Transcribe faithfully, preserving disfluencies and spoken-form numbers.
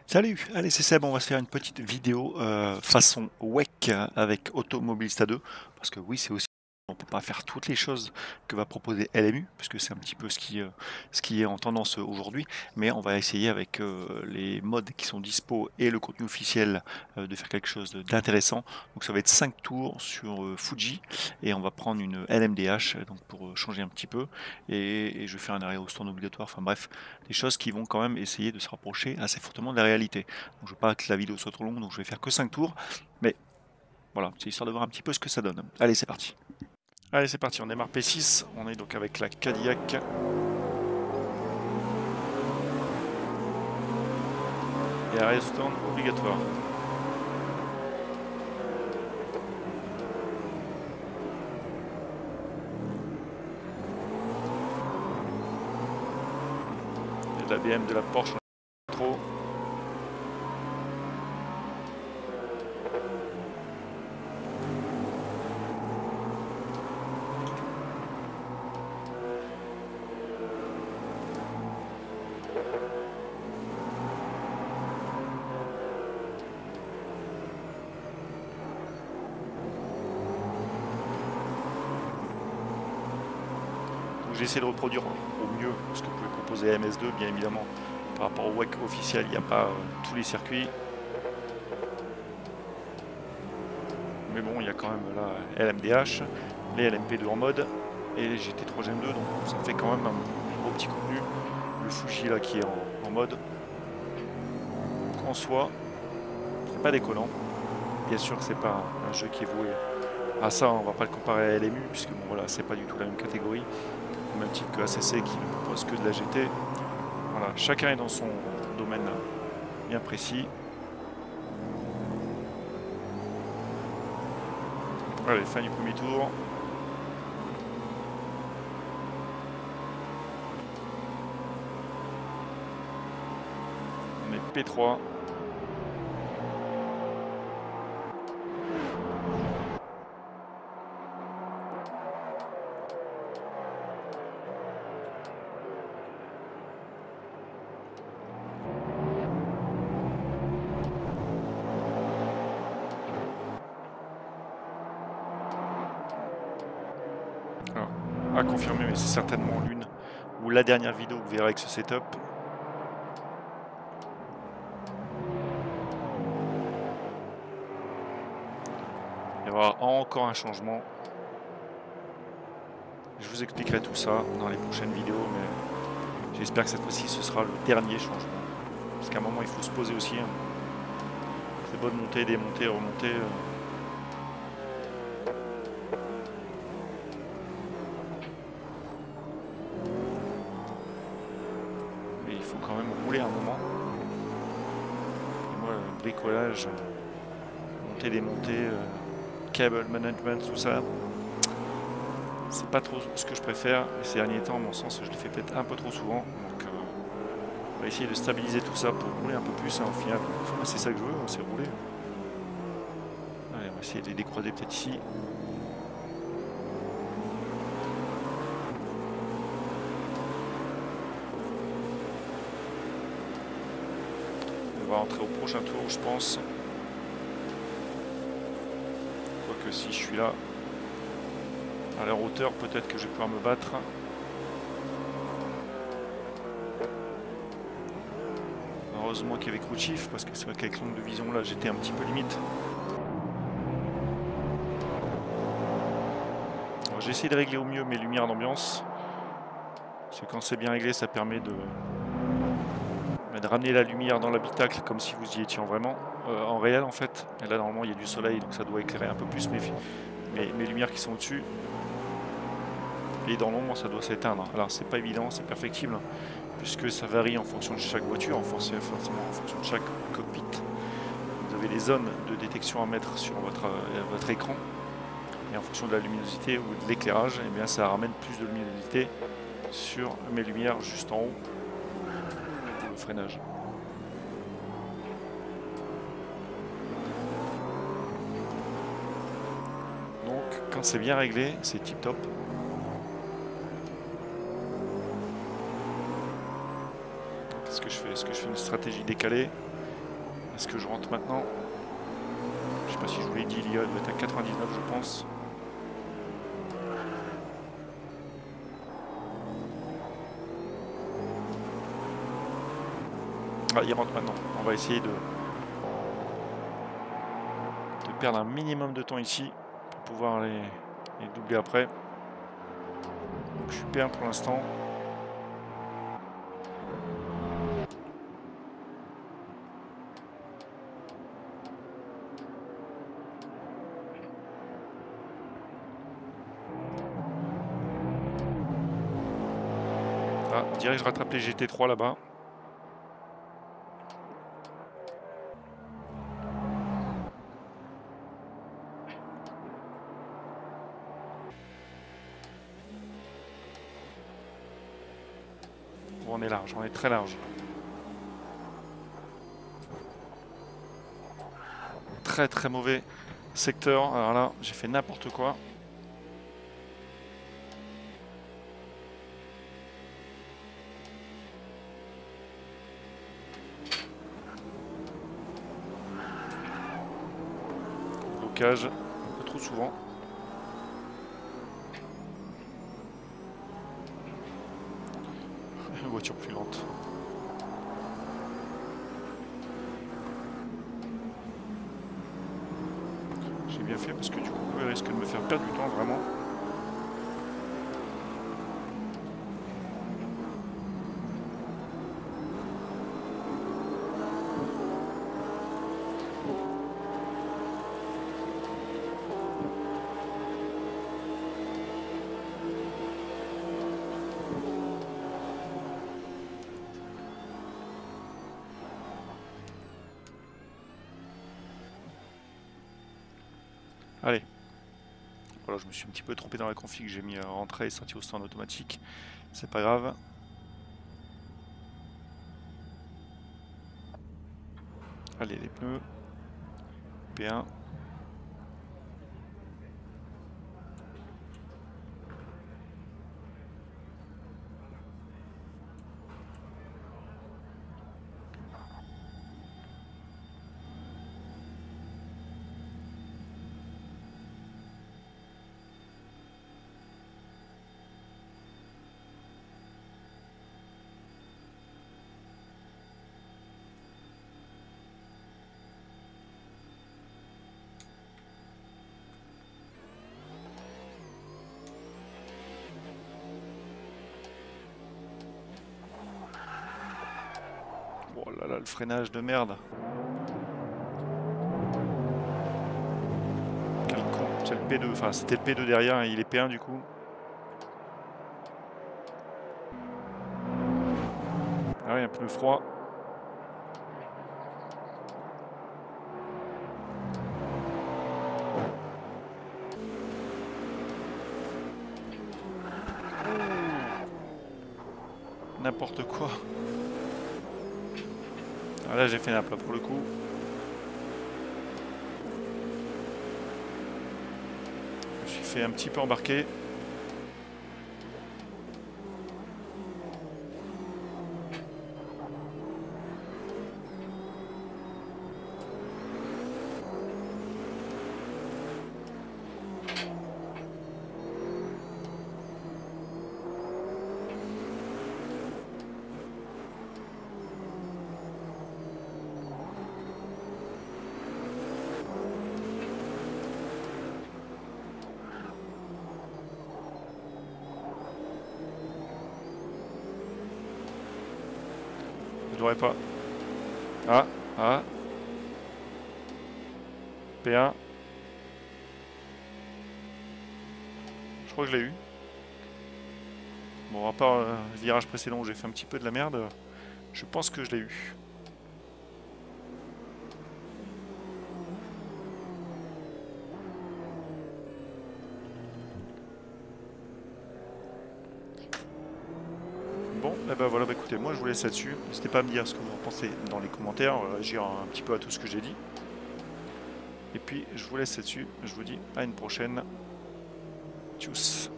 Salut, allez c'est Seb, on va se faire une petite vidéo euh, façon W E C avec Automobilista deux, parce que oui c'est aussi, on peut pas faire toutes les choses que va proposer L M U, puisque c'est un petit peu ce qui, euh, ce qui est en tendance aujourd'hui, mais on va essayer avec euh, les mods qui sont dispo et le contenu officiel euh, de faire quelque chose d'intéressant. Donc ça va être cinq tours sur euh, Fuji, et on va prendre une L M D H donc pour euh, changer un petit peu, et, et je vais faire un arrêt au stand obligatoire, enfin bref, des choses qui vont quand même essayer de se rapprocher assez fortement de la réalité. Donc je veux pas que la vidéo soit trop longue, donc je vais faire que cinq tours, mais voilà, c'est histoire de voir un petit peu ce que ça donne. Allez, c'est parti. Allez, c'est parti, on démarre P six, on est donc avec la Cadillac. Et arrêt stand obligatoire. Et de la B M, de la Porsche, on a trop. J'ai essayé de reproduire au mieux ce que pouvait proposer M S deux, bien évidemment. Par rapport au W E C officiel, il n'y a pas euh, tous les circuits. Mais bon, il y a quand même là L M D H, les L M P deux en mode et les G T trois M deux, donc ça fait quand même un gros petit contenu. Le Fuji là qui est en, en mode. En soi, c'est pas déconnant. Bien sûr que c'est pas un jeu qui est voué à ça, on va pas le comparer à L M U, puisque bon voilà, c'est pas du tout la même catégorie. Au même titre que A C C qui ne propose que de la G T. Voilà, chacun est dans son domaine bien précis. Allez, fin du premier tour. On est P trois. Alors, à confirmer, mais c'est certainement l'une ou la dernière vidéo que vous verrez avec ce setup. Il y aura encore un changement. Je vous expliquerai tout ça dans les prochaines vidéos, mais j'espère que cette fois-ci ce sera le dernier changement. Parce qu'à un moment il faut se poser aussi. Hein. C'est beau de monter, démonter, remonter. Euh. Mais il faut quand même rouler un moment. Et moi, le bricolage, monter, démonter, euh, cable management, tout ça, c'est pas trop ce que je préfère. Et ces derniers temps, à mon sens, je l'ai fait peut-être un peu trop souvent. Donc, euh, on va essayer de stabiliser tout ça pour rouler un peu plus. Hein, au final, c'est ça que je veux, c'est rouler. Allez, on va essayer de les décroiser peut-être ici. On va rentrer au prochain tour, je pense. Quoique si je suis là, à leur hauteur, peut-être que je vais pouvoir me battre. Heureusement qu'il y avait Khrouchtchev, parce que c'est vrai qu'avec l'angle de vision là, j'étais un petit peu limite. J'ai essayé de régler au mieux mes lumières d'ambiance. Parce que quand c'est bien réglé, ça permet de, de ramener la lumière dans l'habitacle comme si vous y étiez vraiment, euh, en réel en fait. Et là normalement il y a du soleil, donc ça doit éclairer un peu plus mes, mes, mes lumières qui sont au-dessus. Et dans l'ombre, ça doit s'éteindre. Alors c'est pas évident, c'est perfectible, puisque ça varie en fonction de chaque voiture, en forcément en fonction de chaque cockpit. Vous avez les zones de détection à mettre sur votre, euh, votre écran. Et en fonction de la luminosité ou de l'éclairage, eh bien ça ramène plus de luminosité sur mes lumières juste en haut. Le freinage. Donc quand c'est bien réglé, c'est tip top. Qu'est-ce que je fais? Est-ce que je fais une stratégie décalée? Est-ce que je rentre maintenant? Je sais pas si je vous l'ai dit, l'I A doit être à quatre-vingt-dix-neuf, je pense. Ah, il rentre maintenant. On va essayer de, de perdre un minimum de temps ici pour pouvoir les, les doubler après. Donc, je suis P un pour l'instant. Ah, on dirait que je rattrape les G T trois là-bas. On est large, on est très large. Très très mauvais secteur. Alors là, j'ai fait n'importe quoi. Blocage, un peu trop souvent. Une voiture plus lente. J'ai bien fait parce que du coup, il risque de me faire perdre du temps vraiment. Allez. Voilà, je me suis un petit peu trompé dans la config, j'ai mis rentrée et sortie au stand automatique. C'est pas grave. Allez, les pneus. P un. Oh là là, le freinage de merde. Quel con, c'est le P deux, enfin c'était le P deux derrière et il est P un du coup. Ah oui, un pneu froid. N'importe quoi. Ah là j'ai fait un plat pour le coup. Je me suis fait un petit peu embarquer. Je devrais pas. Ah, ah. P un. Je crois que je l'ai eu. Bon, à part euh, le virage précédent où j'ai fait un petit peu de la merde, je pense que je l'ai eu. Bon, et ben voilà, bah écoutez, moi je vous laisse là-dessus. N'hésitez pas à me dire ce que vous en pensez dans les commentaires, réagir un petit peu à tout ce que j'ai dit. Et puis je vous laisse là-dessus, je vous dis à une prochaine. Tchuss.